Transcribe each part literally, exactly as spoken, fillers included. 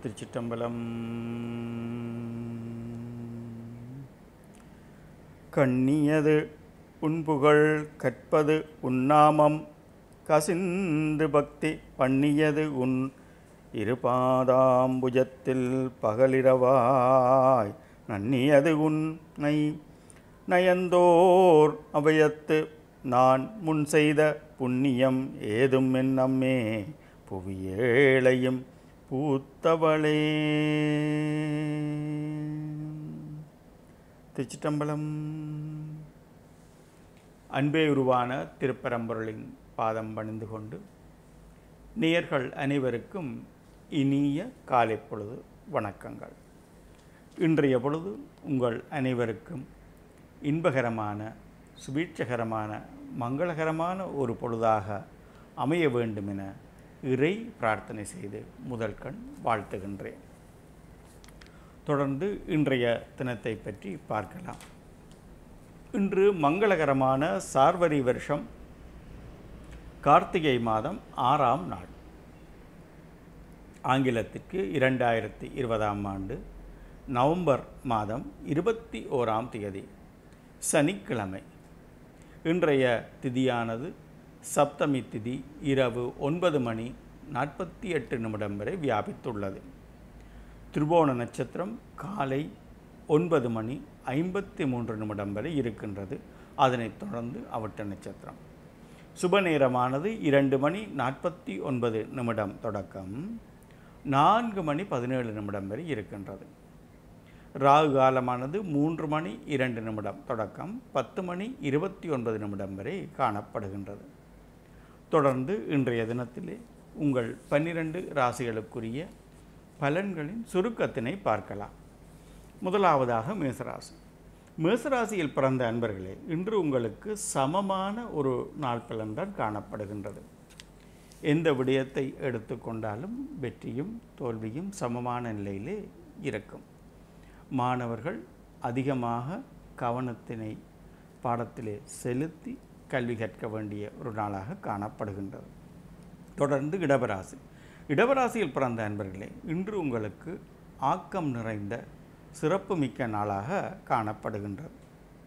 திருச்சிற்றம்பலம். கண்ணியது உன்புகழ் கற்பது உன்னாமம் கசிந்து பக்தி பண்ணியது உன் இருபாதாம்புஜத்தில் பகலிரவாய் நன்னியது உன்னை நயந்தோர் அவையத்து நான் முன் செய்த புண்ணியம் ஏதும் என் நம்மே புவியேளையும் பூத்தவளே. திருச்சிற்றம்பலம். அன்பே உருவான திருப்பரம்பொருளின் பாதம் பணிந்து கொண்டு நேயர்கள் அனைவருக்கும் இனிய காலை பொழுது வணக்கங்கள். இன்றைய பொழுது உங்கள் அனைவருக்கும் இன்பகரமான சுபீட்சகரமான மங்களகரமான ஒரு பொழுதாக அமைய வேண்டும் என இறை பிரார்த்தனை செய்து முதல் கண் வாழ்த்துகின்றேன். தொடர்ந்து இன்றைய தினத்தை பற்றி பார்க்கலாம். இன்று மங்களகரமான சார்வரி வருஷம் கார்த்திகை மாதம் ஆறாம் நாள், ஆங்கிலத்திற்கு இரண்டாயிரத்தி இருபதாம் ஆண்டு நவம்பர் மாதம் இருபத்தி ஓராம் தேதி சனிக்கிழமை. இன்றைய திதியானது சப்தமி திதி இரவு ஒன்பது மணி நாற்பத்தி எட்டு நிமிடம் வரை வியாபித்துள்ளது. திருவோண நட்சத்திரம் காலை ஒன்பது மணி ஐம்பத்தி மூன்று நிமிடம் வரை இருக்கின்றது. அதனைத் தொடர்ந்து அவட்ட நட்சத்திரம். சுப நேரமானது இரண்டு மணி நாற்பத்தி ஒன்பது நிமிடம் தொடக்கம் நான்கு மணி பதினேழு நிமிடம் வரை இருக்கின்றது. ராகு காலமானது மூன்று மணி இரண்டு நிமிடம் தொடக்கம் பத்து மணி இருபத்தி ஒன்பது நிமிடம் வரை காணப்படுகின்றது. தொடர்ந்து இன்றைய தினத்திலே உங்கள் பன்னிரண்டு ராசிகளுக்குரிய பலன்களின் சுருக்கத்தினை பார்க்கலாம். முதலாவதாக மேசராசி. மேசராசியில் பிறந்த அன்பர்களே, இன்று உங்களுக்கு சமமான ஒரு நாள் பலன்தான் காணப்படுகின்றது. எந்த விடயத்தை எடுத்துக்கொண்டாலும் வெற்றியும் தோல்வியும் சமமான நிலையிலே இருக்கும். மாணவர்கள் அதிகமாக கவனத்தினை பாடத்திலே செலுத்தி கல்வி கற்க வேண்டிய ஒரு நாளாக காணப்படுகின்றது. தொடர்ந்து இடவராசி. இடவராசியில் பிறந்த அன்பர்களே, இன்று உங்களுக்கு ஆக்கம் நிறைந்த சிறப்பு மிக்க நாளாக காணப்படுகின்றது.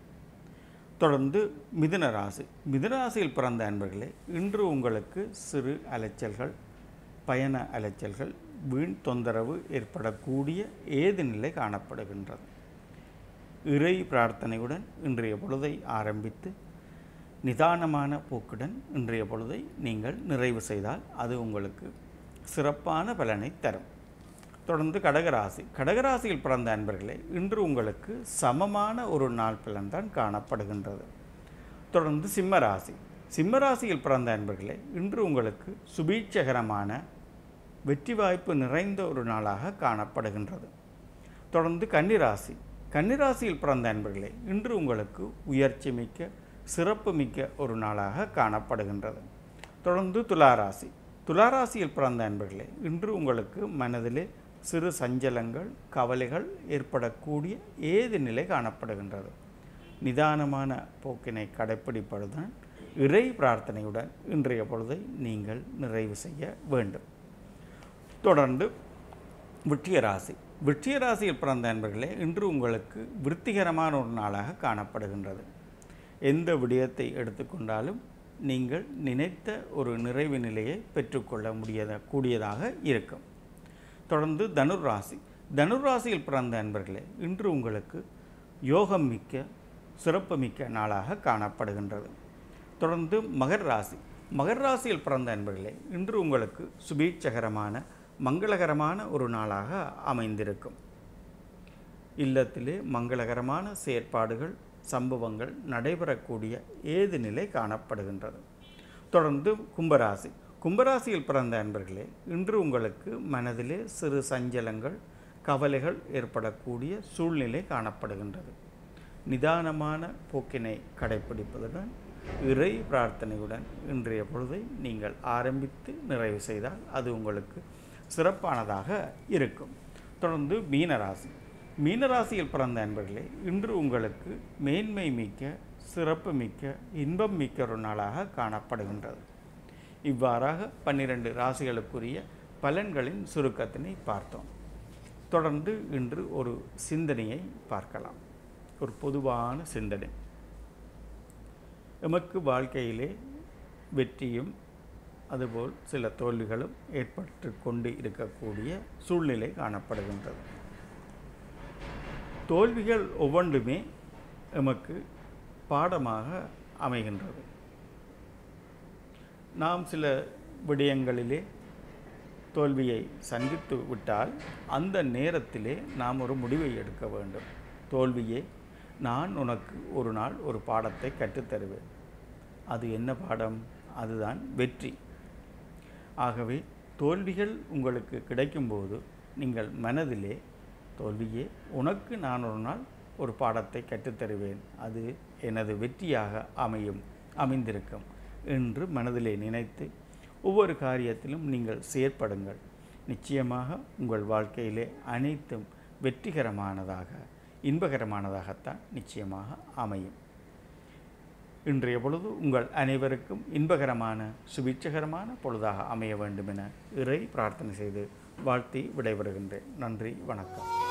தொடர்ந்து மிதுன ராசி. மிதுன ராசியில் பிறந்த அன்பர்களே, இன்று உங்களுக்கு சிறு அலைச்சல்கள், பயண அலைச்சல்கள், வீண் தொந்தரவு ஏற்படக்கூடிய ஏது நிலை காணப்படுகின்றது. இறை பிரார்த்தனையுடன் இன்றைய பொழுதை ஆரம்பித்து நிதானமான போக்குடன் இன்றைய பொழுதை நீங்கள் நிறைவு செய்தால் அது உங்களுக்கு சிறப்பான பலனை தரும். தொடர்ந்து கடகராசி. கடகராசியில் பிறந்த அன்பர்களே, இன்று உங்களுக்கு சமமான ஒரு நாள் பலன்தான் காணப்படுகின்றது. தொடர்ந்து சிம்மராசி. சிம்மராசியில் பிறந்த அன்பர்களே, இன்று உங்களுக்கு சுபீட்சகரமான வெற்றி வாய்ப்பு நிறைந்த ஒரு நாளாக காணப்படுகின்றது. தொடர்ந்து கன்னிராசி. கன்னிராசியில் பிறந்த அன்பர்களே, இன்று உங்களுக்கு உயர்ச்சி மிக்க சிறப்பு மிக்க ஒரு நாளாக காணப்படுகின்றது. தொடர்ந்து துளாராசி. துளாராசியில் பிறந்த அன்பர்களே, இன்று உங்களுக்கு மனதிலே சிறு சஞ்சலங்கள், கவலைகள் ஏற்படக்கூடிய ஏது நிலை காணப்படுகின்றது. நிதானமான போக்கினை கடைப்பிடிப்பதுடன் இறை பிரார்த்தனையுடன் இன்றைய பொழுதை நீங்கள் நிறைவு செய்ய வேண்டும். தொடர்ந்து விருச்சிகராசி. விருச்சிகராசியில் பிறந்த அன்பர்களே, இன்று உங்களுக்கு விருத்திகரமான ஒரு நாளாக காணப்படுகின்றது. எந்த விடயத்தை எடுத்துக்கொண்டாலும் நீங்கள் நினைத்த ஒரு நிறைவு நிலையை பெற்றுக்கொள்ள முடியாத கூடியதாக இருக்கும். தொடர்ந்து தனுராசி. தனுராசியில் பிறந்த அன்பர்களே, இன்று உங்களுக்கு யோகம் மிக்க சிறப்பு மிக்க நாளாக காணப்படுகின்றது. தொடர்ந்து மகர ராசி. மகர ராசியில் பிறந்த அன்பர்களே, இன்று உங்களுக்கு சுபீட்சகரமான மங்களகரமான ஒரு நாளாக அமைந்திருக்கும். இல்லத்திலே மங்களகரமான செயற்பாடுகள், சம்பவங்கள் நடைபெறக்கூடிய ஏது நிலை காணப்படுகின்றது. தொடர்ந்து கும்பராசி. கும்பராசியில் பிறந்த அன்பர்களே, இன்று உங்களுக்கு மனதிலே சிறு சஞ்சலங்கள், கவலைகள் ஏற்படக்கூடிய சூழ்நிலை காணப்படுகின்றது. நிதானமான போக்கினை கடைப்பிடிப்பதுடன் இறை பிரார்த்தனையுடன் இன்றைய பொழுதை நீங்கள் ஆரம்பித்து நிறைவு செய்தால் அது உங்களுக்கு சிறப்பானதாக இருக்கும். தொடர்ந்து மீனராசி. மீனராசியில் பிறந்த அன்பர்களே, இன்று உங்களுக்கு மேன்மை மிக்க சிறப்பு மிக்க இன்பம் மிக்க ஒரு நாளாக காணப்படுகின்றது. இவ்வாறாக பன்னிரண்டு ராசிகளுக்குரிய பலன்களின் சுருக்கத்தினை பார்த்தோம். தொடர்ந்து இன்று ஒரு சிந்தனையை பார்க்கலாம். ஒரு பொதுவான சிந்தனை. எமக்கு வாழ்க்கையிலே வெற்றியும் அதுபோல் சில தோல்விகளும் ஏற்பட்டு கொண்டு இருக்கக்கூடிய சூழ்நிலை காணப்படுகின்றது. தோல்விகள் ஒவ்வொன்றுமே எமக்கு பாடமாக அமைகின்றது. நாம் சில விடயங்களிலே தோல்வியை சந்தித்து விட்டால் அந்த நேரத்திலே நாம் ஒரு முடிவை எடுக்க வேண்டும். தோல்வியே, நான் உனக்கு ஒரு நாள் ஒரு பாடத்தை கற்றுத்தருவேன். அது என்ன பாடம்? அதுதான் வெற்றி. ஆகவே தோல்விகள் உங்களுக்கு கிடைக்கும்போது நீங்கள் மனதிலே, தோல்வியே, உனக்கு நான் ஒரு நாள் ஒரு பாடத்தை கற்றுத்தருவேன், அது எனது வெற்றியாக அமையும் அமைந்திருக்கும் என்று மனதிலே நினைத்து ஒவ்வொரு காரியத்திலும் நீங்கள் செயற்படுங்கள். நிச்சயமாக உங்கள் வாழ்க்கையிலே அனைத்தும் வெற்றிகரமானதாக, இன்பகரமானதாகத்தான் நிச்சயமாக அமையும். இன்றைய பொழுது உங்கள் அனைவருக்கும் இன்பகரமான சுபிட்சகரமான பொழுதாக அமைய வேண்டும் என இறை பிரார்த்தனை செய்து வாழ்த்தி விடைபெறுகின்றேன். நன்றி, வணக்கம்.